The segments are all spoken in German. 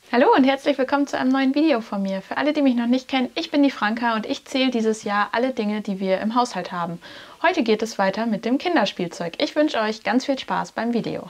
Hallo und herzlich willkommen zu einem neuen Video von mir. Für alle, die mich noch nicht kennen, ich bin die Franka und ich zähle dieses Jahr alle Dinge, die wir im Haushalt haben. Heute geht es weiter mit dem Kinderspielzeug. Ich wünsche euch ganz viel Spaß beim Video.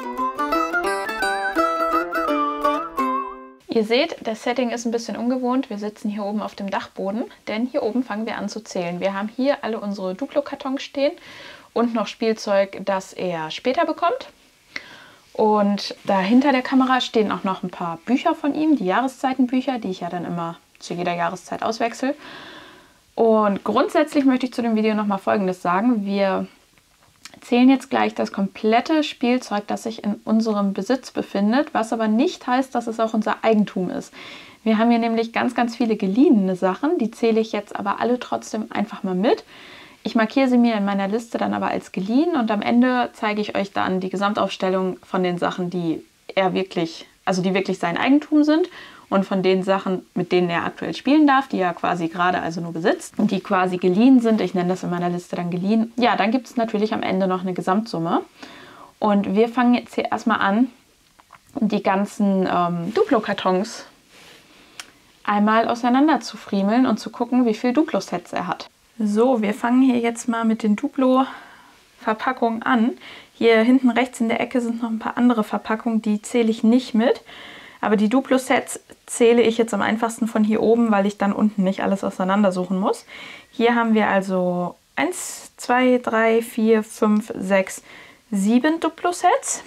Ihr seht, das Setting ist ein bisschen ungewohnt. Wir sitzen hier oben auf dem Dachboden, denn hier oben fangen wir an zu zählen. Wir haben hier alle unsere Duplo-Kartons stehen und noch Spielzeug, das er später bekommt. Und da hinter der Kamera stehen auch noch ein paar Bücher von ihm, die Jahreszeitenbücher, die ich ja dann immer zu jeder Jahreszeit auswechsel. Und grundsätzlich möchte ich zu dem Video nochmal Folgendes sagen. Wir zählen jetzt gleich das komplette Spielzeug, das sich in unserem Besitz befindet, was aber nicht heißt, dass es auch unser Eigentum ist. Wir haben hier nämlich ganz, ganz viele geliehene Sachen, die zähle ich jetzt aber alle trotzdem einfach mal mit. Ich markiere sie mir in meiner Liste dann aber als geliehen und am Ende zeige ich euch dann die Gesamtaufstellung von den Sachen, die wirklich sein Eigentum sind und von den Sachen, mit denen er aktuell spielen darf, die er quasi gerade also nur besitzt und die quasi geliehen sind. Ich nenne das in meiner Liste dann geliehen. Ja, dann gibt es natürlich am Ende noch eine Gesamtsumme. Und wir fangen jetzt hier erstmal an, die ganzen Duplo-Kartons einmal auseinander zu friemeln und zu gucken, wie viel Duplo-Sets er hat. So, wir fangen hier jetzt mal mit den Duplo-Verpackungen an. Hier hinten rechts in der Ecke sind noch ein paar andere Verpackungen, die zähle ich nicht mit. Aber die Duplo-Sets zähle ich jetzt am einfachsten von hier oben, weil ich dann unten nicht alles auseinandersuchen muss. Hier haben wir also 1, 2, 3, 4, 5, 6, 7 Duplo-Sets.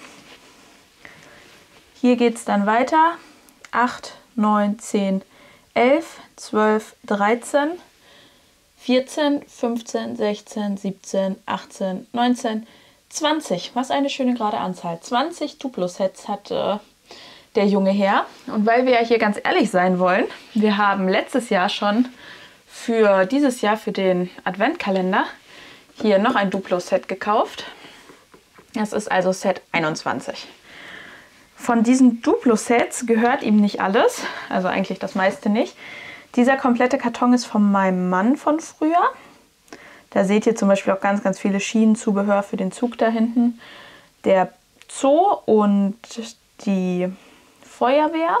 Hier geht es dann weiter. 8, 9, 10, 11, 12, 13, 14, 15, 16, 17, 18, 19, 20. Was eine schöne gerade Anzahl. 20 Duplo-Sets hat der junge Herr. Und weil wir ja hier ganz ehrlich sein wollen, wir haben letztes Jahr schon für dieses Jahr, für den Adventkalender, hier noch ein Duplo-Set gekauft. Das ist also Set 21. Von diesen Duplo-Sets gehört ihm nicht alles, also eigentlich das meiste nicht. Dieser komplette Karton ist von meinem Mann von früher. Da seht ihr zum Beispiel auch ganz, ganz viele Schienenzubehör für den Zug da hinten. Der Zoo und die Feuerwehr.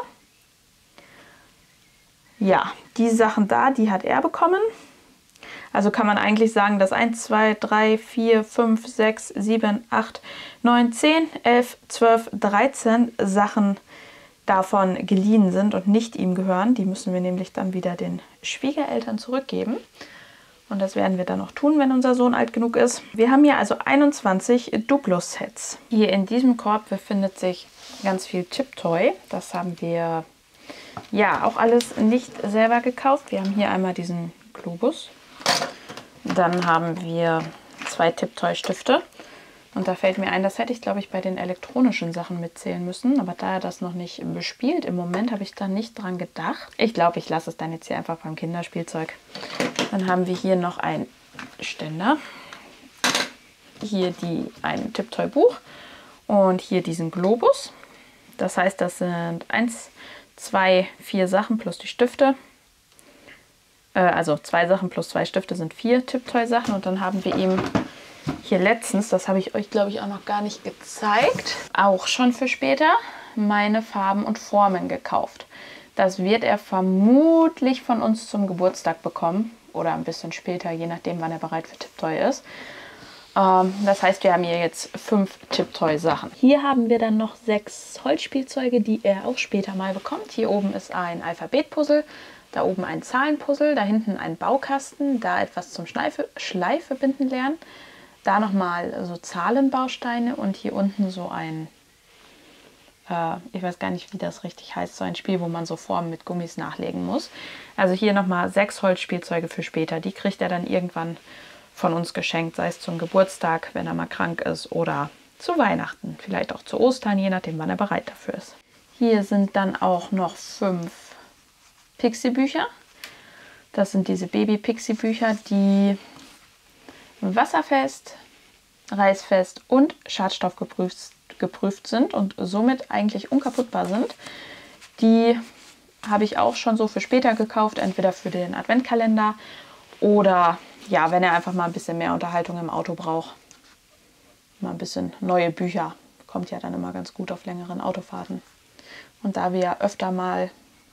Ja, die Sachen da, die hat er bekommen. Also kann man eigentlich sagen, dass 1, 2, 3, 4, 5, 6, 7, 8, 9, 10, 11, 12, 13 Sachen davon geliehen sind und nicht ihm gehören. Die müssen wir nämlich dann wieder den Schwiegereltern zurückgeben. Und das werden wir dann auch tun, wenn unser Sohn alt genug ist. Wir haben hier also 21 Duplo-Sets. Hier in diesem Korb befindet sich ganz viel Chip-Toy. Das haben wir ja auch alles nicht selber gekauft. Wir haben hier einmal diesen Globus. Dann haben wir 2 Chip-Toy-Stifte. Und da fällt mir ein, das hätte ich, glaube ich, bei den elektronischen Sachen mitzählen müssen. Aber da er das noch nicht bespielt im Moment, habe ich da nicht dran gedacht. Ich glaube, ich lasse es dann jetzt hier einfach beim Kinderspielzeug. Dann haben wir hier noch einen Ständer. Hier ein Chip-Toy-Buch. Und hier diesen Globus. Das heißt, das sind 1, 2, 4 Sachen plus die Stifte. Also 2 Sachen plus 2 Stifte sind 4 Chip-Toy-Sachen. Und dann haben wir ihm hier letztens, das habe ich euch, glaube ich, auch noch gar nicht gezeigt, auch schon für später, meine Farben und Formen gekauft. Das wird er vermutlich von uns zum Geburtstag bekommen oder ein bisschen später, je nachdem, wann er bereit für Chip-Toy ist. Das heißt, wir haben hier jetzt 5 Chip-Toy-Sachen. Hier haben wir dann noch 6 Holzspielzeuge, die er auch später mal bekommt. Hier oben ist ein Alphabet-Puzzle, da oben ein Zahlenpuzzle, da hinten ein Baukasten, da etwas zum Schleife binden lernen. Da nochmal so Zahlenbausteine und hier unten so ein, ich weiß gar nicht, wie das richtig heißt, so ein Spiel, wo man so Formen mit Gummis nachlegen muss. Also hier nochmal 6 Holzspielzeuge für später. Die kriegt er dann irgendwann von uns geschenkt, sei es zum Geburtstag, wenn er mal krank ist, oder zu Weihnachten, vielleicht auch zu Ostern, je nachdem, wann er bereit dafür ist. Hier sind dann auch noch 5 Pixie-Bücher. Das sind diese Baby-Pixie-Bücher, die wasserfest, reißfest und schadstoffgeprüft sind und somit eigentlich unkaputtbar sind. Die habe ich auch schon so für später gekauft, entweder für den Adventkalender oder ja, wenn er einfach mal ein bisschen mehr Unterhaltung im Auto braucht. Mal ein bisschen neue Bücher. Kommt ja dann immer ganz gut auf längeren Autofahrten. Und da wir ja öfter mal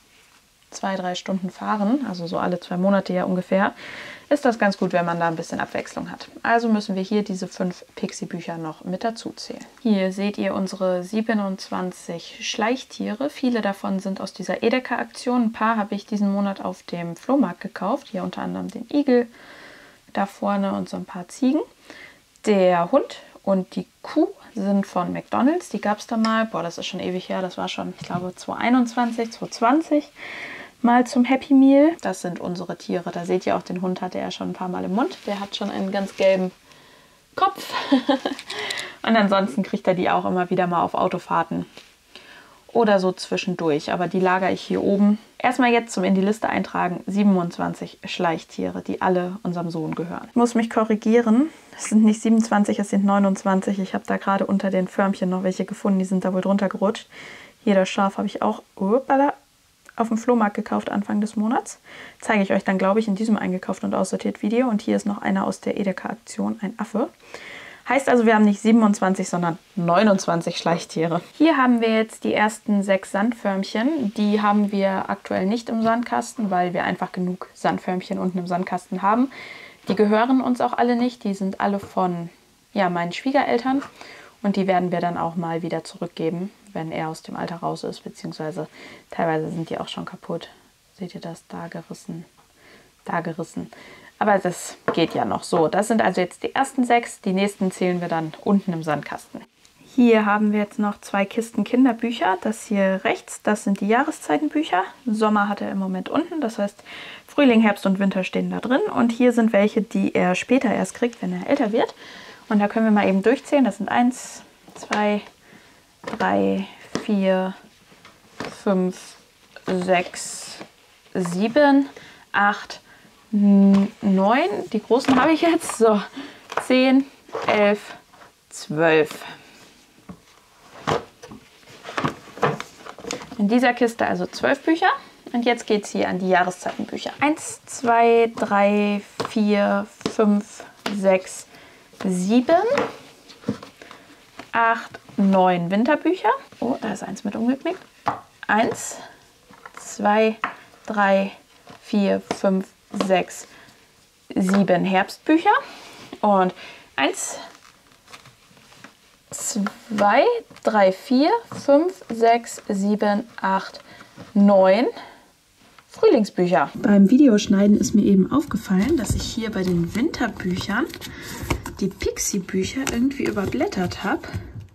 2-3 Stunden fahren, also so alle 2 Monate ja ungefähr, ist das ganz gut, wenn man da ein bisschen Abwechslung hat. Also müssen wir hier diese 5 Pixie-Bücher noch mit dazu zählen. Hier seht ihr unsere 27 Schleichtiere. Viele davon sind aus dieser Edeka-Aktion. Ein paar habe ich diesen Monat auf dem Flohmarkt gekauft. Hier unter anderem den Igel da vorne und so ein paar Ziegen. Der Hund und die Kuh sind von McDonald's. Die gab es da mal. Boah, das ist schon ewig her. Das war schon, ich glaube, 2021, 2020. Mal zum Happy Meal. Das sind unsere Tiere. Da seht ihr auch, den Hund hatte er schon ein paar Mal im Mund. Der hat schon einen ganz gelben Kopf. Und ansonsten kriegt er die auch immer wieder mal auf Autofahrten oder so zwischendurch. Aber die lagere ich hier oben. Erstmal jetzt zum in die Liste eintragen. 27 Schleichtiere, die alle unserem Sohn gehören. Ich muss mich korrigieren. Es sind nicht 27, es sind 29. Ich habe da gerade unter den Förmchen noch welche gefunden. Die sind da wohl drunter gerutscht. Hier das Schaf habe ich auch auf dem Flohmarkt gekauft Anfang des Monats. Zeige ich euch dann, glaube ich, in diesem eingekauft und aussortiert Video. Und hier ist noch einer aus der Edeka-Aktion, ein Affe. Heißt also, wir haben nicht 27, sondern 29 Schleichtiere. Hier haben wir jetzt die ersten 6 Sandförmchen. Die haben wir aktuell nicht im Sandkasten, weil wir einfach genug Sandförmchen unten im Sandkasten haben. Die gehören uns auch alle nicht. Die sind alle von meinen Schwiegereltern. Und die werden wir dann auch mal wieder zurückgeben, wenn er aus dem Alter raus ist. Beziehungsweise teilweise sind die auch schon kaputt. Seht ihr das? Da gerissen. Da gerissen. Aber das geht ja noch so. Das sind also jetzt die ersten 6. Die nächsten zählen wir dann unten im Sandkasten. Hier haben wir jetzt noch 2 Kisten Kinderbücher. Das hier rechts, das sind die Jahreszeitenbücher. Sommer hat er im Moment unten. Das heißt, Frühling, Herbst und Winter stehen da drin. Und hier sind welche, die er später erst kriegt, wenn er älter wird. Und da können wir mal eben durchzählen. Das sind 1, 2, 3, 4, 5, 6, 7, 8, 9. Die großen habe ich jetzt. So, 10, 11, 12. In dieser Kiste also 12 Bücher. Und jetzt geht es hier an die Jahreszeitenbücher. 1, 2, 3, 4, 5, 6, 7, 8, 9 Winterbücher. Oh, da ist eins mit umgeknickt. 1, 2, 3, 4, 5, 6, 7 Herbstbücher. Und 1, 2, 3, 4, 5, 6, 7, 8, 9 Frühlingsbücher. Beim Videoschneiden ist mir eben aufgefallen, dass ich hier bei den Winterbüchern die Pixie-Bücher irgendwie überblättert habe.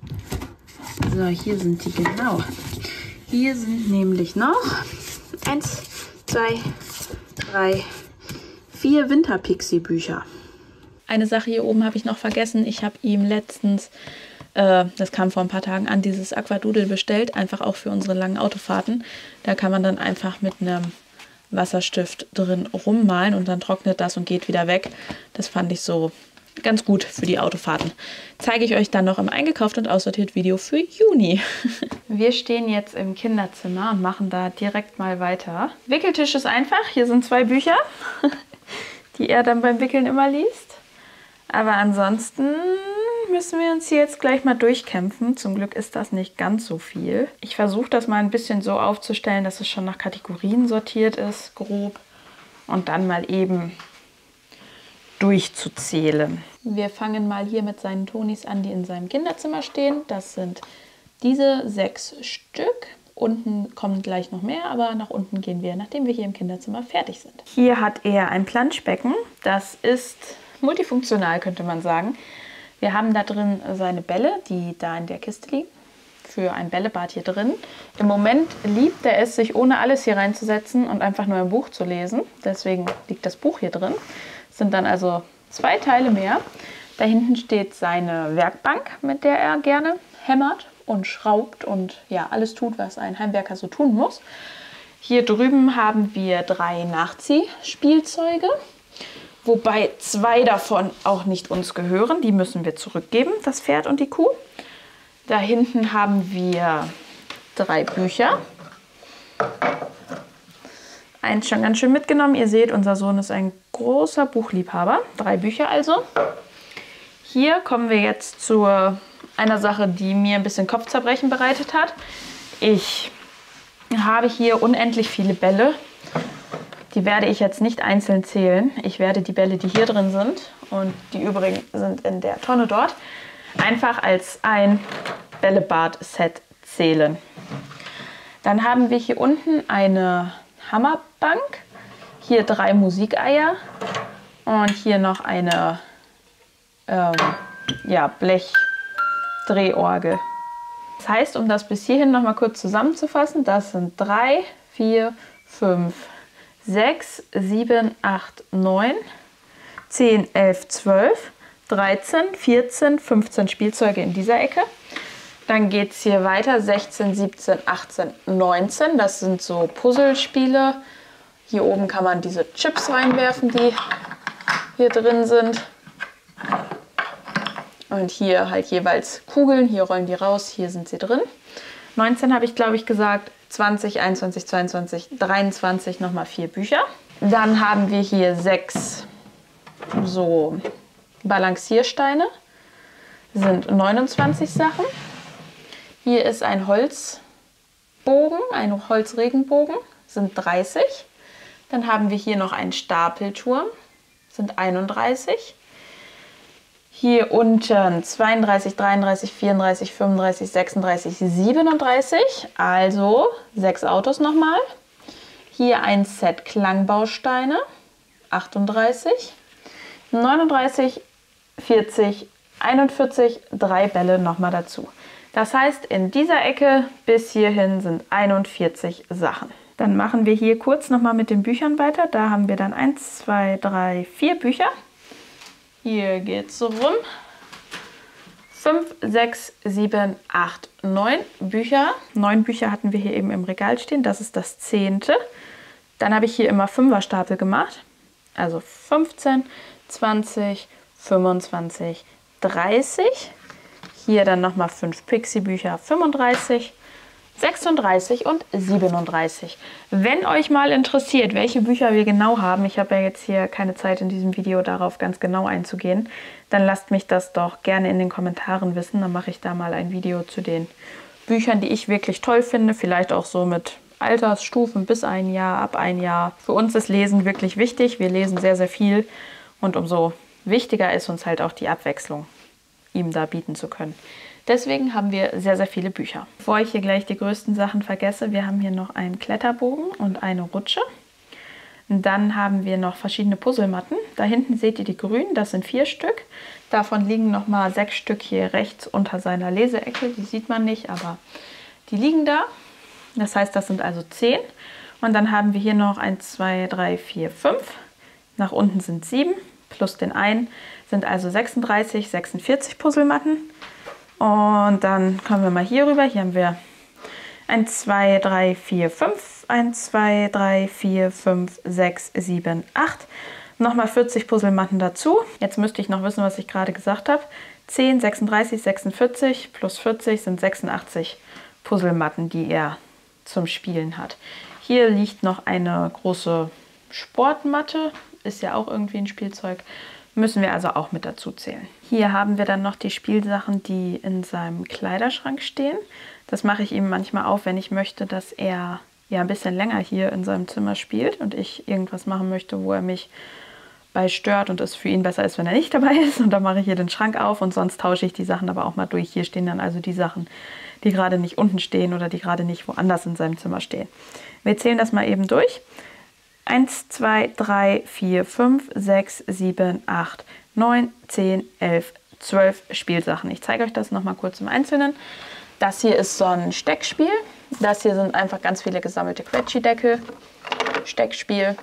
So, hier sind die genau. Hier sind nämlich noch 1, 2, 3, 4 Winter-Pixie-Bücher. Eine Sache hier oben habe ich noch vergessen. Ich habe ihm letztens, das kam vor ein paar Tagen an, dieses Aquadoodle bestellt. Einfach auch für unsere langen Autofahrten. Da kann man dann einfach mit einem Wasserstift drin rummalen und dann trocknet das und geht wieder weg. Das fand ich so ganz gut für die Autofahrten. Zeige ich euch dann noch im eingekauft und aussortiert Video für Juni. Wir stehen jetzt im Kinderzimmer und machen da direkt mal weiter. Wickeltisch ist einfach. Hier sind 2 Bücher, die er dann beim Wickeln immer liest. Aber ansonsten müssen wir uns hier jetzt gleich mal durchkämpfen. Zum Glück ist das nicht ganz so viel. Ich versuche das mal ein bisschen so aufzustellen, dass es schon nach Kategorien sortiert ist, grob. Und dann mal eben durchzuzählen. Wir fangen mal hier mit seinen Tonis an, die in seinem Kinderzimmer stehen. Das sind diese 6 Stück. Unten kommen gleich noch mehr, aber nach unten gehen wir, nachdem wir hier im Kinderzimmer fertig sind. Hier hat er ein Planschbecken. Das ist multifunktional, könnte man sagen. Wir haben da drin seine Bälle, die da in der Kiste liegen, für ein Bällebad hier drin. Im Moment liebt er es, sich ohne alles hier reinzusetzen und einfach nur ein Buch zu lesen. Deswegen liegt das Buch hier drin. Es sind dann also 2 Teile mehr. Da hinten steht seine Werkbank, mit der er gerne hämmert und schraubt und ja, alles tut, was ein Heimwerker so tun muss. Hier drüben haben wir 3 Nachziehspielzeuge, wobei 2 davon auch nicht uns gehören. Die müssen wir zurückgeben, das Pferd und die Kuh. Da hinten haben wir 3 Bücher. Eins schon ganz schön mitgenommen. Ihr seht, unser Sohn ist ein großer Buchliebhaber. 3 Bücher also. Hier kommen wir jetzt zu einer Sache, die mir ein bisschen Kopfzerbrechen bereitet hat. Ich habe hier unendlich viele Bälle. Die werde ich jetzt nicht einzeln zählen. Ich werde die Bälle, die hier drin sind und die übrigen sind in der Tonne dort, einfach als ein Bällebad-Set zählen. Dann haben wir hier unten eine Hammerbank, hier 3 Musikeier und hier noch eine Blechdrehorgel. Das heißt, um das bis hierhin noch mal kurz zusammenzufassen, das sind 3, 4, 5, 6, 7, 8, 9, 10, 11, 12, 13, 14, 15 Spielzeuge in dieser Ecke. Dann geht es hier weiter, 16, 17, 18, 19. Das sind so Puzzlespiele. Hier oben kann man diese Chips reinwerfen, die hier drin sind. Und hier halt jeweils Kugeln. Hier rollen die raus, hier sind sie drin. 19 habe ich, glaube ich, gesagt. 20, 21, 22, 23, nochmal 4 Bücher. Dann haben wir hier 6 so Balanciersteine. Sind 29 Sachen. Hier ist ein Holzbogen, ein Holzregenbogen, sind 30. Dann haben wir hier noch einen Stapelturm, sind 31. Hier unten 32, 33, 34, 35, 36, 37, also 6 Autos nochmal. Hier ein Set Klangbausteine, 38, 39, 40, 41, 3 Bälle nochmal dazu. Das heißt, in dieser Ecke bis hierhin sind 41 Sachen. Dann machen wir hier kurz nochmal mit den Büchern weiter. Da haben wir dann 1, 2, 3, 4 Bücher. Hier geht es so rum. 5, 6, 7, 8, 9 Bücher. 9 Bücher hatten wir hier eben im Regal stehen. Das ist das 10. Dann habe ich hier immer 5er-Stapel gemacht. Also 15, 20, 25, 30. Hier dann nochmal 5 Pixie-Bücher, 35, 36 und 37. Wenn euch mal interessiert, welche Bücher wir genau haben, ich habe ja jetzt hier keine Zeit in diesem Video darauf ganz genau einzugehen, dann lasst mich das doch gerne in den Kommentaren wissen. Dann mache ich da mal ein Video zu den Büchern, die ich wirklich toll finde. Vielleicht auch so mit Altersstufen bis 1 Jahr, ab 1 Jahr. Für uns ist Lesen wirklich wichtig. Wir lesen sehr, sehr viel und umso wichtiger ist uns halt auch die Abwechslung, ihm da bieten zu können. Deswegen haben wir sehr, sehr viele Bücher. Bevor ich hier gleich die größten Sachen vergesse, wir haben hier noch einen Kletterbogen und eine Rutsche. Und dann haben wir noch verschiedene Puzzlematten. Da hinten seht ihr die grünen, das sind 4 Stück. Davon liegen noch mal 6 Stück hier rechts unter seiner Leseecke. Die sieht man nicht, aber die liegen da. Das heißt, das sind also 10. Und dann haben wir hier noch 1, 2, 3, 4, 5. Nach unten sind 7 plus den einen sind also 36, 46 Puzzlematten. Und dann kommen wir mal hier rüber. Hier haben wir 1, 2, 3, 4, 5. 1, 2, 3, 4, 5, 6, 7, 8. Nochmal 40 Puzzlematten dazu. Jetzt müsste ich noch wissen, was ich gerade gesagt habe. 10, 36, 46 plus 40 sind 86 Puzzlematten, die er zum Spielen hat. Hier liegt noch eine große Sportmatte. Ist ja auch irgendwie ein Spielzeug. Müssen wir also auch mit dazu zählen. Hier haben wir dann noch die Spielsachen, die in seinem Kleiderschrank stehen. Das mache ich ihm manchmal auf, wenn ich möchte, dass er ja ein bisschen länger hier in seinem Zimmer spielt und ich irgendwas machen möchte, wo er mich bei stört und es für ihn besser ist, wenn er nicht dabei ist. Und dann mache ich hier den Schrank auf und sonst tausche ich die Sachen aber auch mal durch. Hier stehen dann also die Sachen, die gerade nicht unten stehen oder die gerade nicht woanders in seinem Zimmer stehen. Wir zählen das mal eben durch. 1, 2, 3, 4, 5, 6, 7, 8, 9, 10, 11, 12 Spielsachen. Ich zeige euch das nochmal kurz im Einzelnen. Das hier ist so ein Steckspiel. Das hier sind einfach ganz viele gesammelte Quetschi-Deckel. Steckspiel.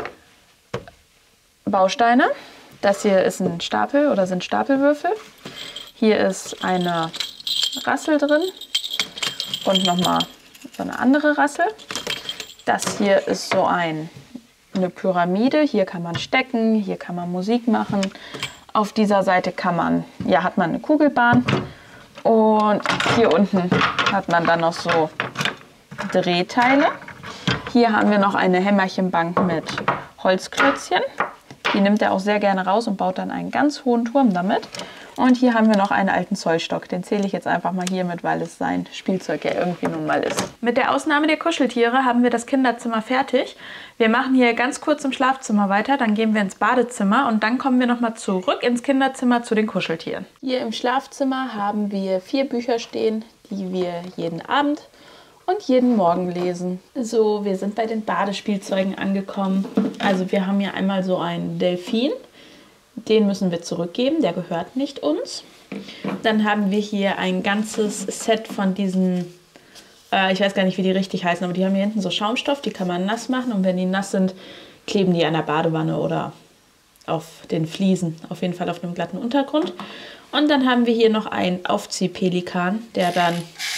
Bausteine. Das hier ist ein Stapel oder sind Stapelwürfel. Hier ist eine Rassel drin und nochmal so eine andere Rassel. Das hier ist so eine Pyramide. Hier kann man stecken, hier kann man Musik machen. Auf dieser Seite hat man eine Kugelbahn. Und hier unten hat man dann noch so Drehteile. Hier haben wir noch eine Hämmerchenbank mit Holzklötzchen. Die nimmt er auch sehr gerne raus und baut dann einen ganz hohen Turm damit. Und hier haben wir noch einen alten Zollstock. Den zähle ich jetzt einfach mal hier mit, weil es sein Spielzeug ja irgendwie nun mal ist. Mit der Ausnahme der Kuscheltiere haben wir das Kinderzimmer fertig. Wir machen hier ganz kurz im Schlafzimmer weiter, dann gehen wir ins Badezimmer und dann kommen wir nochmal zurück ins Kinderzimmer zu den Kuscheltieren. Hier im Schlafzimmer haben wir 4 Bücher stehen, die wir jeden Abend und jeden Morgen lesen. So, wir sind bei den Badespielzeugen angekommen. Also wir haben hier einmal so einen Delfin. Den müssen wir zurückgeben, der gehört nicht uns. Dann haben wir hier ein ganzes Set von diesen, ich weiß gar nicht, wie die richtig heißen, aber die haben hier hinten so Schaumstoff, die kann man nass machen. Und wenn die nass sind, kleben die an der Badewanne oder auf den Fliesen, auf jeden Fall auf einem glatten Untergrund. Und dann haben wir hier noch einen Aufziehpelikan, der dann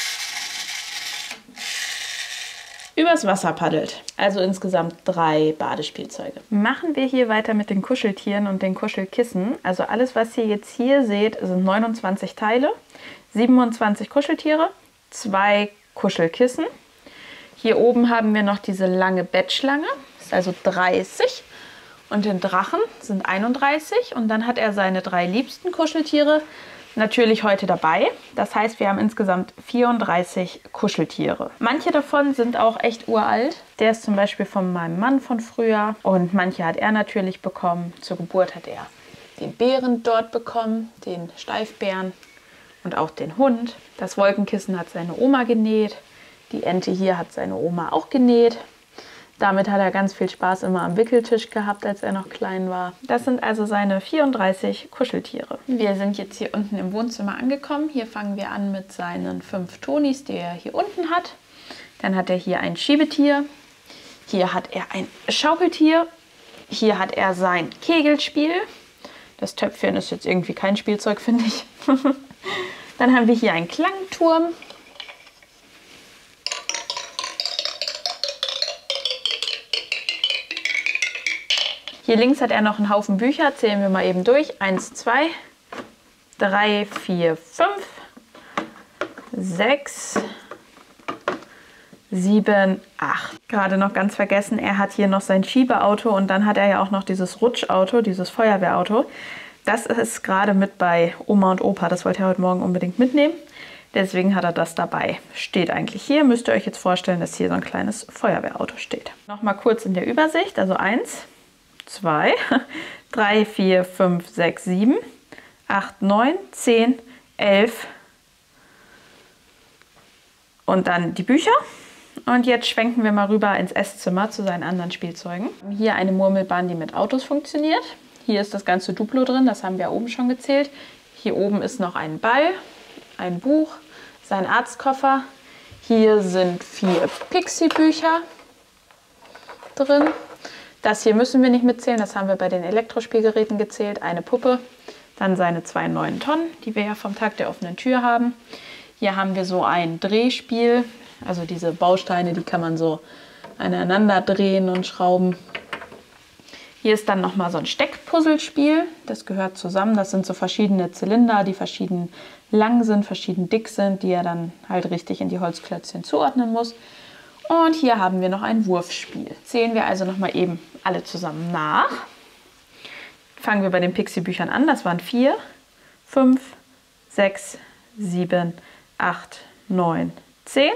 übers Wasser paddelt. Also insgesamt 3 Badespielzeuge. Machen wir hier weiter mit den Kuscheltieren und den Kuschelkissen. Also alles, was ihr jetzt hier seht, sind 29 Teile, 27 Kuscheltiere, 2 Kuschelkissen. Hier oben haben wir noch diese lange Bettschlange, das ist also 30. Und den Drachen sind 31. Und dann hat er seine 3 liebsten Kuscheltiere natürlich heute dabei. Das heißt, wir haben insgesamt 34 Kuscheltiere. Manche davon sind auch echt uralt. Der ist zum Beispiel von meinem Mann von früher. Und manche hat er natürlich bekommen. Zur Geburt hat er den Bären dort bekommen, den Steifbären und auch den Hund. Das Wolkenkissen hat seine Oma genäht. Die Ente hier hat seine Oma auch genäht. Damit hat er ganz viel Spaß immer am Wickeltisch gehabt, als er noch klein war. Das sind also seine 34 Kuscheltiere. Wir sind jetzt hier unten im Wohnzimmer angekommen. Hier fangen wir an mit seinen 5 Tonis, die er hier unten hat. Dann hat er hier ein Schiebetier. Hier hat er ein Schaukeltier. Hier hat er sein Kegelspiel. Das Töpfchen ist jetzt irgendwie kein Spielzeug, finde ich. Dann haben wir hier einen Klangturm. Hier links hat er noch einen Haufen Bücher. Zählen wir mal eben durch. 1, 2, 3, 4, 5, 6, 7, 8. Gerade noch ganz vergessen, er hat hier noch sein Schiebeauto und dann hat er ja auch noch dieses Rutschauto, dieses Feuerwehrauto. Das ist gerade mit bei Oma und Opa. Das wollte er heute Morgen unbedingt mitnehmen. Deswegen hat er das dabei. Steht eigentlich hier. Müsst ihr euch jetzt vorstellen, dass hier so ein kleines Feuerwehrauto steht. Nochmal kurz in der Übersicht. Also 1, 2, 3, 4, 5, 6, 7, 8, 9, 10, 11 und dann die Bücher. Und jetzt schwenken wir mal rüber ins Esszimmer zu seinen anderen Spielzeugen. Hier eine Murmelbahn, die mit Autos funktioniert. Hier ist das ganze Duplo drin, das haben wir oben schon gezählt. Hier oben ist noch ein Ball, ein Buch, sein Arztkoffer. Hier sind 4 Pixie-Bücher drin. Das hier müssen wir nicht mitzählen, das haben wir bei den Elektrospielgeräten gezählt. Eine Puppe, dann seine 2 neuen Tonnen, die wir ja vom Tag der offenen Tür haben. Hier haben wir so ein Drehspiel, also diese Bausteine, die kann man so aneinander drehen und schrauben. Hier ist dann nochmal so ein Steckpuzzlespiel, das gehört zusammen. Das sind so verschiedene Zylinder, die verschieden lang sind, verschieden dick sind, die er dann halt richtig in die Holzklötzchen zuordnen muss. Und hier haben wir noch ein Wurfspiel. Zählen wir also nochmal eben alle zusammen nach. Fangen wir bei den Pixie-Büchern an. Das waren 4, 5, 6, 7, 8, 9, 10,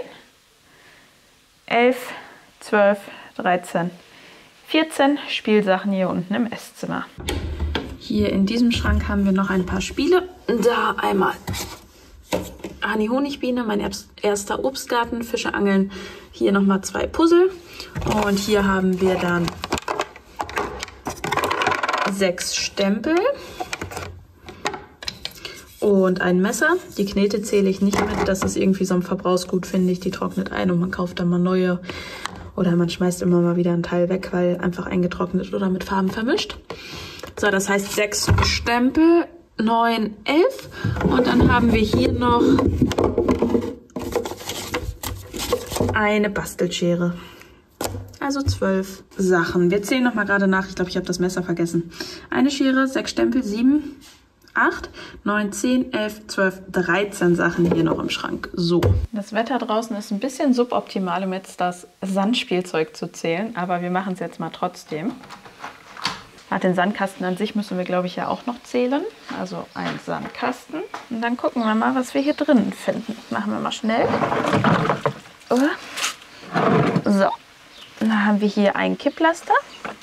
11, 12, 13, 14 Spielsachen hier unten im Esszimmer. Hier in diesem Schrank haben wir noch ein paar Spiele. Da einmal Hani Honigbiene, mein erster Obstgarten, Fische angeln. Hier nochmal 2 Puzzle. Und hier haben wir dann 6 Stempel und ein Messer. Die Knete zähle ich nicht mit. Das ist irgendwie so ein Verbrauchsgut, finde ich. Die trocknet ein und man kauft dann mal neue. Oder man schmeißt immer mal wieder einen Teil weg, weil einfach eingetrocknet oder mit Farben vermischt. So, das heißt 6 Stempel, 9, 11. Und dann haben wir hier noch eine Bastelschere. Also 12 Sachen. Wir zählen noch mal gerade nach. Ich glaube, ich habe das Messer vergessen. Eine Schere, 6 Stempel, 7, 8, 9, 10, 11, 12, 13 Sachen hier noch im Schrank. So. Das Wetter draußen ist ein bisschen suboptimal, um jetzt das Sandspielzeug zu zählen. Aber wir machen es jetzt mal trotzdem. Den Sandkasten an sich müssen wir, glaube ich, ja auch noch zählen. Also ein Sandkasten. Und dann gucken wir mal, was wir hier drinnen finden. Machen wir mal schnell. So, dann haben wir hier ein Kipplaster,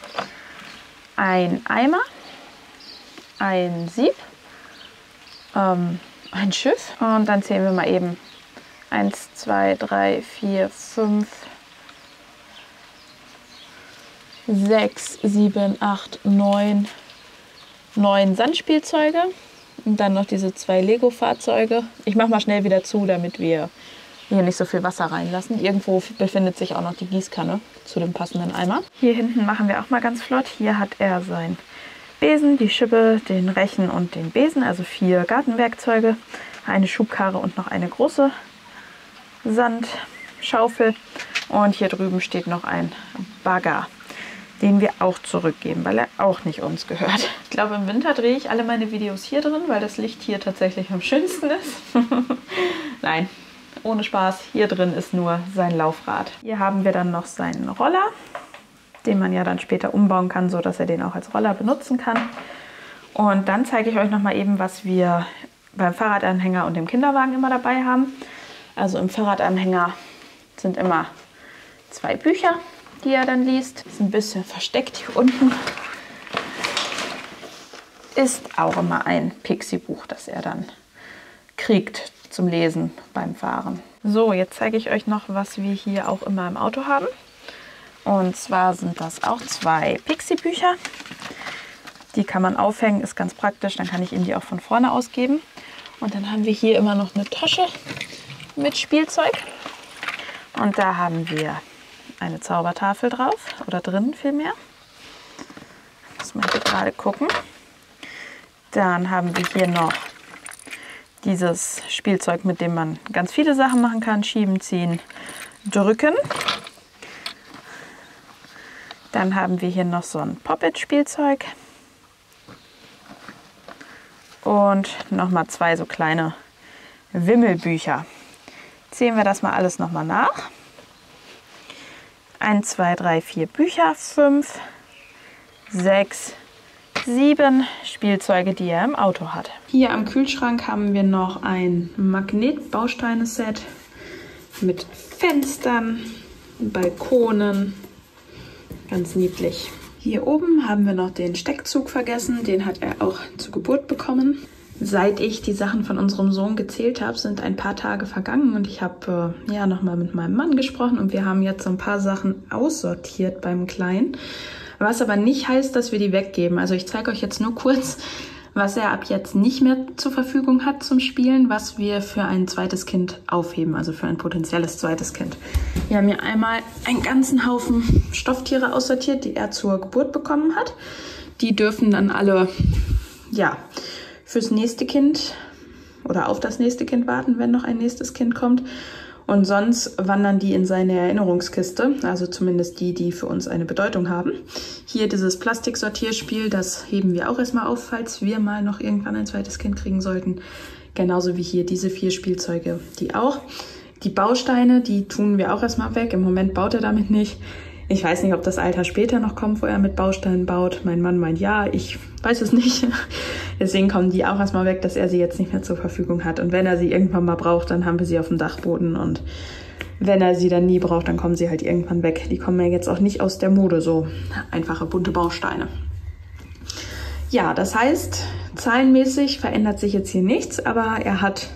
ein Eimer, ein Sieb, ein Schiff. Und dann zählen wir mal eben 1, 2, 3, 4, 5, 6, 7, 8, 9 Sandspielzeuge und dann noch diese 2 Lego-Fahrzeuge. Ich mache mal schnell wieder zu, damit wir hier nicht so viel Wasser reinlassen. Irgendwo befindet sich auch noch die Gießkanne zu dem passenden Eimer. Hier hinten machen wir auch mal ganz flott. Hier hat er sein Besen, die Schippe, den Rechen und den Besen, also 4 Gartenwerkzeuge, eine Schubkarre und noch eine große Sandschaufel. Und hier drüben steht noch ein Bagger, den wir auch zurückgeben, weil er auch nicht uns gehört. Ich glaube, im Winter drehe ich alle meine Videos hier drin, weil das Licht hier tatsächlich am schönsten ist. Nein, ohne Spaß, hier drin ist nur sein Laufrad. Hier haben wir dann noch seinen Roller, den man ja dann später umbauen kann, so dass er den auch als Roller benutzen kann. Und dann zeige ich euch noch mal eben, was wir beim Fahrradanhänger und dem Kinderwagen immer dabei haben. Also im Fahrradanhänger sind immer 2 Bücher, die er dann liest. Ist ein bisschen versteckt hier unten. Ist auch immer ein Pixie-Buch, das er dann kriegt zum Lesen beim Fahren. So, jetzt zeige ich euch noch, was wir hier auch immer im Auto haben. Und zwar sind das auch 2 Pixie-Bücher. Die kann man aufhängen, ist ganz praktisch. Dann kann ich ihm die auch von vorne ausgeben. Und dann haben wir hier immer noch eine Tasche mit Spielzeug. Und da haben wir eine Zaubertafel drauf, oder drin vielmehr. Muss man hier gerade gucken. Dann haben wir hier noch dieses Spielzeug, mit dem man ganz viele Sachen machen kann. Schieben, ziehen, drücken. Dann haben wir hier noch so ein Pop-It-Spielzeug. Und nochmal 2 so kleine Wimmelbücher. Zählen wir das mal alles nochmal nach. 1, 2, 3, 4 Bücher, 5, 6, 7 Spielzeuge, die er im Auto hat. Hier am Kühlschrank haben wir noch ein Magnet-Bausteine-Set mit Fenstern, Balkonen, ganz niedlich. Hier oben haben wir noch den Steckzug vergessen, den hat er auch zur Geburt bekommen. Seit ich die Sachen von unserem Sohn gezählt habe, sind ein paar Tage vergangen und ich habe ja nochmal mit meinem Mann gesprochen und wir haben jetzt so ein paar Sachen aussortiert beim Kleinen. Was aber nicht heißt, dass wir die weggeben. Also ich zeige euch jetzt nur kurz, was er ab jetzt nicht mehr zur Verfügung hat zum Spielen, was wir für ein zweites Kind aufheben, also für ein potenzielles zweites Kind. Wir haben hier einmal einen ganzen Haufen Stofftiere aussortiert, die er zur Geburt bekommen hat. Die dürfen dann alle, ja, fürs nächste Kind oder auf das nächste Kind warten, wenn noch ein nächstes Kind kommt. Und sonst wandern die in seine Erinnerungskiste, also zumindest die, die für uns eine Bedeutung haben. Hier dieses Plastiksortierspiel, das heben wir auch erstmal auf, falls wir mal noch irgendwann ein zweites Kind kriegen sollten. Genauso wie hier diese 4 Spielzeuge, die auch. Die Bausteine, die tun wir auch erstmal weg. Im Moment baut er damit nicht. Ich weiß nicht, ob das Alter später noch kommt, wo er mit Bausteinen baut. Mein Mann meint ja, ich weiß es nicht. Deswegen kommen die auch erstmal weg, dass er sie jetzt nicht mehr zur Verfügung hat. Und wenn er sie irgendwann mal braucht, dann haben wir sie auf dem Dachboden. Und wenn er sie dann nie braucht, dann kommen sie halt irgendwann weg. Die kommen ja jetzt auch nicht aus der Mode, so einfache bunte Bausteine. Ja, das heißt, zahlenmäßig verändert sich jetzt hier nichts, aber er hat...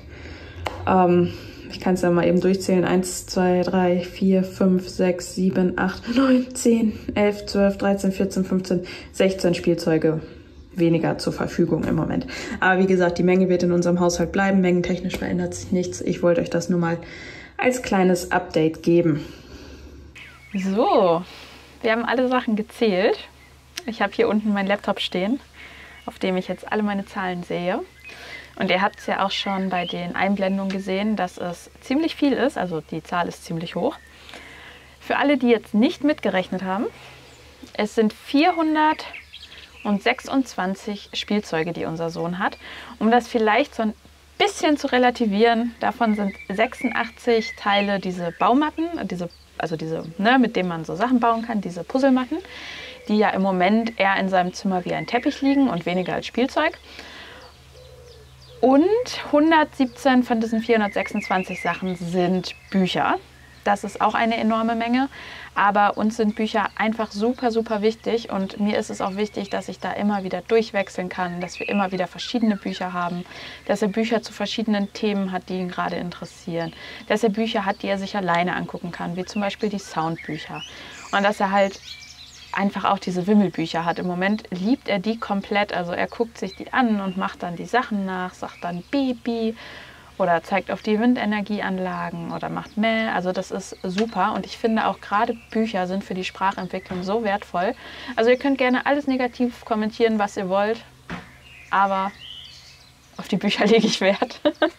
ich kann es ja mal eben durchzählen. 1, 2, 3, 4, 5, 6, 7, 8, 9, 10, 11, 12, 13, 14, 15, 16 Spielzeuge weniger zur Verfügung im Moment. Aber wie gesagt, die Menge wird in unserem Haushalt bleiben. Mengentechnisch verändert sich nichts. Ich wollte euch das nur mal als kleines Update geben. So, wir haben alle Sachen gezählt. Ich habe hier unten meinen Laptop stehen, auf dem ich jetzt alle meine Zahlen sehe. Und ihr habt es ja auch schon bei den Einblendungen gesehen, dass es ziemlich viel ist, also die Zahl ist ziemlich hoch. Für alle, die jetzt nicht mitgerechnet haben, es sind 426 Spielzeuge, die unser Sohn hat. Um das vielleicht so ein bisschen zu relativieren, davon sind 86 Teile diese Baumatten, mit denen man so Sachen bauen kann, diese Puzzlematten. die ja im Moment eher in seinem Zimmer wie ein Teppich liegen und weniger als Spielzeug. Und 117 von diesen 426 Sachen sind Bücher. Das ist auch eine enorme Menge, aber uns sind Bücher einfach super, super wichtig und mir ist es auch wichtig, dass ich da immer wieder durchwechseln kann, dass wir immer wieder verschiedene Bücher haben, dass er Bücher zu verschiedenen Themen hat, die ihn gerade interessieren, dass er Bücher hat, die er sich alleine angucken kann, wie zum Beispiel die Soundbücher und dass er halt einfach auch diese Wimmelbücher hat. Im Moment liebt er die komplett, also er guckt sich die an und macht dann die Sachen nach, sagt dann Baby oder zeigt auf die Windenergieanlagen oder macht Mäh. Also das ist super und ich finde auch gerade Bücher sind für die Sprachentwicklung so wertvoll. Also ihr könnt gerne alles negativ kommentieren, was ihr wollt, aber auf die Bücher lege ich Wert.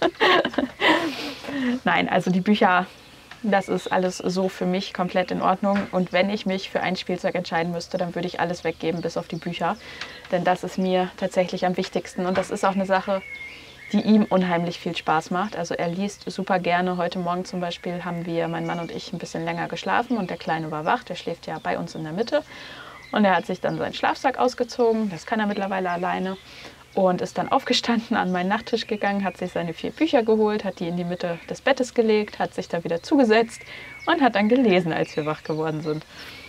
Nein, also die Bücher, das ist alles so für mich komplett in Ordnung. Und wenn ich mich für ein Spielzeug entscheiden müsste, dann würde ich alles weggeben, bis auf die Bücher. Denn das ist mir tatsächlich am wichtigsten und das ist auch eine Sache, die ihm unheimlich viel Spaß macht. Also er liest super gerne. Heute Morgen zum Beispiel haben wir, mein Mann und ich, ein bisschen länger geschlafen und der Kleine war wach. Der schläft ja bei uns in der Mitte. Und er hat sich dann seinen Schlafsack ausgezogen. Das kann er mittlerweile alleine. Und ist dann aufgestanden, an meinen Nachttisch gegangen, hat sich seine 4 Bücher geholt, hat die in die Mitte des Bettes gelegt, hat sich da wieder zugesetzt und hat dann gelesen, als wir wach geworden sind.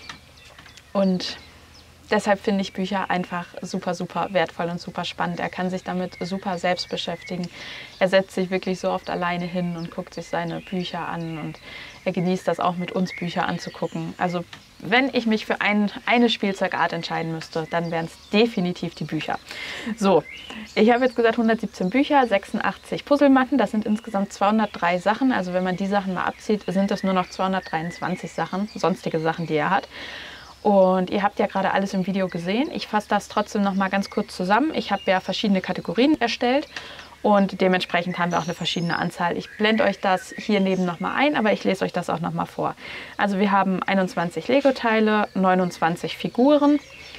Und deshalb finde ich Bücher einfach super, super wertvoll und super spannend. Er kann sich damit super selbst beschäftigen. Er setzt sich wirklich so oft alleine hin und guckt sich seine Bücher an und er genießt das auch mit uns Bücher anzugucken. Also wenn ich mich für eine Spielzeugart entscheiden müsste, dann wären es definitiv die Bücher. So, ich habe jetzt gesagt 117 Bücher, 86 Puzzlematten, das sind insgesamt 203 Sachen. Also wenn man die Sachen mal abzieht, sind es nur noch 223 Sachen, sonstige Sachen, die er hat. Und ihr habt ja gerade alles im Video gesehen. Ich fasse das trotzdem noch mal ganz kurz zusammen. Ich habe ja verschiedene Kategorien erstellt und dementsprechend haben wir auch eine verschiedene Anzahl. Ich blende euch das hier neben noch mal ein, aber ich lese euch das auch noch mal vor. Also wir haben 21 Lego-Teile, 29 Figuren,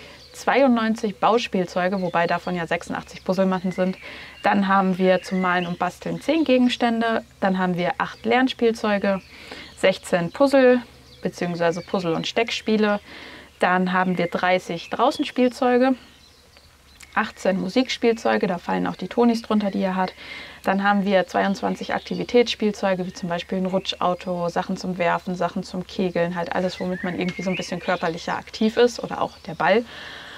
92 Bauspielzeuge, wobei davon ja 86 Puzzlematten sind. Dann haben wir zum Malen und Basteln 10 Gegenstände. Dann haben wir 8 Lernspielzeuge, 16 Puzzle bzw. Puzzle- und Steckspiele. Dann haben wir 30 Draußenspielzeuge, 18 Musikspielzeuge, da fallen auch die Tonis drunter, die er hat. Dann haben wir 22 Aktivitätsspielzeuge, wie zum Beispiel ein Rutschauto, Sachen zum Werfen, Sachen zum Kegeln, halt alles, womit man irgendwie so ein bisschen körperlicher aktiv ist oder auch der Ball.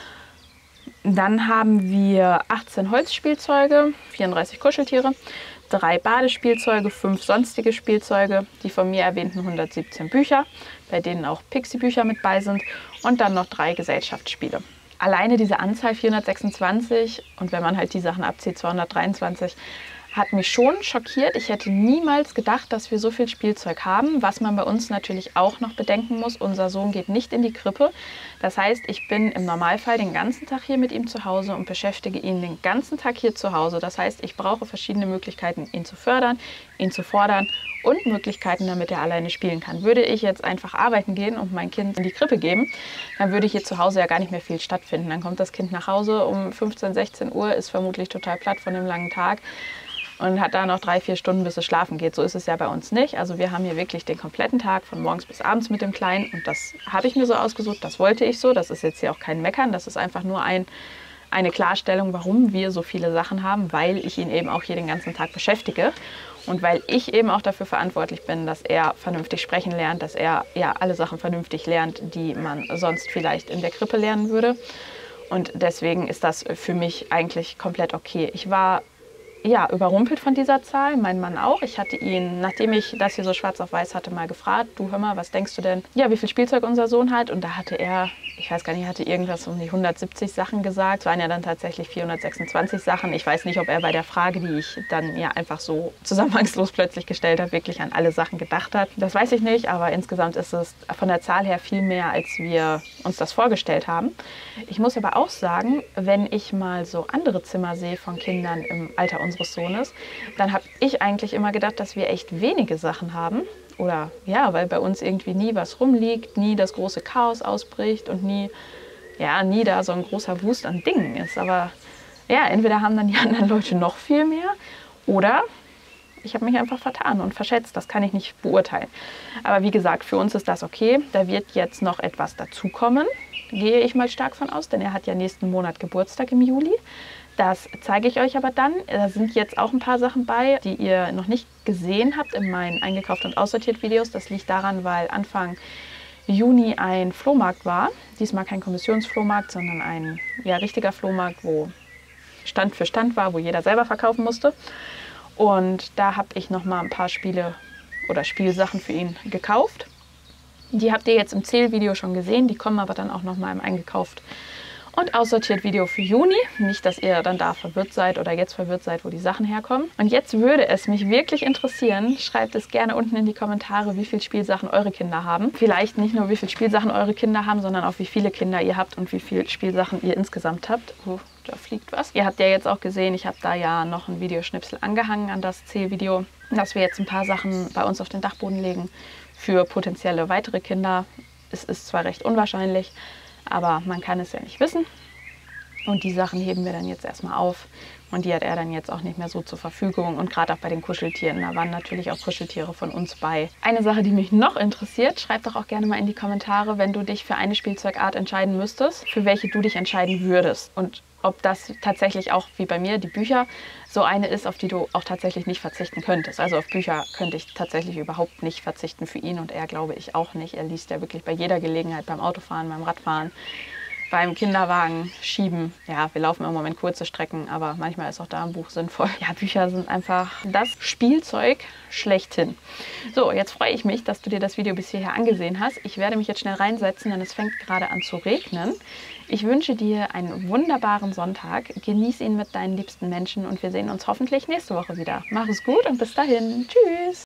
Dann haben wir 18 Holzspielzeuge, 34 Kuscheltiere, 3 Badespielzeuge, 5 sonstige Spielzeuge, die von mir erwähnten 117 Bücher, bei denen auch Pixie-Bücher mit bei sind und dann noch 3 Gesellschaftsspiele. Alleine diese Anzahl 426 und wenn man halt die Sachen abzieht, 223, hat mich schon schockiert. Ich hätte niemals gedacht, dass wir so viel Spielzeug haben. Was man bei uns natürlich auch noch bedenken muss, unser Sohn geht nicht in die Krippe. Das heißt, ich bin im Normalfall den ganzen Tag hier mit ihm zu Hause und beschäftige ihn den ganzen Tag hier zu Hause. Das heißt, ich brauche verschiedene Möglichkeiten, ihn zu fördern, ihn zu fordern und Möglichkeiten, damit er alleine spielen kann. Würde ich jetzt einfach arbeiten gehen und mein Kind in die Krippe geben, dann würde hier zu Hause ja gar nicht mehr viel stattfinden. Dann kommt das Kind nach Hause um 15, 16 Uhr, ist vermutlich total platt von dem langen Tag und hat da noch 3, 4 Stunden, bis es schlafen geht. So ist es ja bei uns nicht. Also wir haben hier wirklich den kompletten Tag von morgens bis abends mit dem Kleinen und das habe ich mir so ausgesucht, das wollte ich so. Das ist jetzt hier auch kein Meckern, das ist einfach nur eine Klarstellung, warum wir so viele Sachen haben, weil ich ihn eben auch hier den ganzen Tag beschäftige und weil ich eben auch dafür verantwortlich bin, dass er vernünftig sprechen lernt, dass er ja alle Sachen vernünftig lernt, die man sonst vielleicht in der Krippe lernen würde. Und deswegen ist das für mich eigentlich komplett okay. Ich war ja überrumpelt von dieser Zahl, mein Mann auch. Ich hatte ihn, nachdem ich das hier so schwarz auf weiß hatte, mal gefragt, du hör mal, was denkst du denn, ja, wie viel Spielzeug unser Sohn hat? Und da hatte er, ich weiß gar nicht, hatte irgendwas um die 170 Sachen gesagt. Es waren ja dann tatsächlich 426 Sachen. Ich weiß nicht, ob er bei der Frage, die ich dann ja einfach so zusammenhangslos plötzlich gestellt habe, wirklich an alle Sachen gedacht hat. Das weiß ich nicht, aber insgesamt ist es von der Zahl her viel mehr, als wir uns das vorgestellt haben. Ich muss aber auch sagen, wenn ich mal so andere Zimmer sehe von Kindern im Alter unseres Sohnes, dann habe ich eigentlich immer gedacht, dass wir echt wenige Sachen haben. Oder ja, weil bei uns irgendwie nie was rumliegt, nie das große Chaos ausbricht und nie da so ein großer Wust an Dingen ist. Aber ja, entweder haben dann die anderen Leute noch viel mehr oder ich habe mich einfach vertan und verschätzt. Das kann ich nicht beurteilen. Aber wie gesagt, für uns ist das okay. Da wird jetzt noch etwas dazukommen, gehe ich mal stark von aus, denn er hat ja nächsten Monat Geburtstag im Juli. Das zeige ich euch aber dann. Da sind jetzt auch ein paar Sachen bei, die ihr noch nicht gesehen habt in meinen eingekauft und aussortiert Videos. Das liegt daran, weil Anfang Juni ein Flohmarkt war. Diesmal kein Kommissionsflohmarkt, sondern ein richtiger Flohmarkt, wo Stand für Stand war, wo jeder selber verkaufen musste. Und da habe ich noch mal ein paar Spiele oder Spielsachen für ihn gekauft. Die habt ihr jetzt im Zählvideo schon gesehen, die kommen aber dann auch noch mal im eingekauft und aussortiert Video für Juni. Nicht, dass ihr dann da verwirrt seid oder jetzt verwirrt seid, wo die Sachen herkommen. Und jetzt würde es mich wirklich interessieren, schreibt es gerne unten in die Kommentare, wie viele Spielsachen eure Kinder haben. Vielleicht nicht nur, wie viele Spielsachen eure Kinder haben, sondern auch, wie viele Kinder ihr habt und wie viele Spielsachen ihr insgesamt habt. Oh, da fliegt was. Ihr habt ja jetzt auch gesehen, ich habe da ja noch ein Videoschnipsel angehangen an das Zählvideo, dass wir jetzt ein paar Sachen bei uns auf den Dachboden legen für potenzielle weitere Kinder. Es ist zwar recht unwahrscheinlich, aber man kann es ja nicht wissen. Und die Sachen heben wir dann jetzt erstmal auf. Und die hat er dann jetzt auch nicht mehr so zur Verfügung. Und gerade auch bei den Kuscheltieren, da waren natürlich auch Kuscheltiere von uns bei. Eine Sache, die mich noch interessiert, schreib doch auch gerne mal in die Kommentare, wenn du dich für eine Spielzeugart entscheiden müsstest, für welche du dich entscheiden würdest. Und ob das tatsächlich auch, wie bei mir, die Bücher, so eine ist, auf die du auch tatsächlich nicht verzichten könntest. Also auf Bücher könnte ich tatsächlich überhaupt nicht verzichten für ihn und er, glaube ich, auch nicht. Er liest ja wirklich bei jeder Gelegenheit, beim Autofahren, beim Radfahren, beim Kinderwagen schieben. Ja, wir laufen im Moment kurze Strecken, aber manchmal ist auch da ein Buch sinnvoll. Ja, Bücher sind einfach das Spielzeug schlechthin. So, jetzt freue ich mich, dass du dir das Video bis hierher angesehen hast. Ich werde mich jetzt schnell reinsetzen, denn es fängt gerade an zu regnen. Ich wünsche dir einen wunderbaren Sonntag. Genieß ihn mit deinen liebsten Menschen und wir sehen uns hoffentlich nächste Woche wieder. Mach es gut und bis dahin. Tschüss!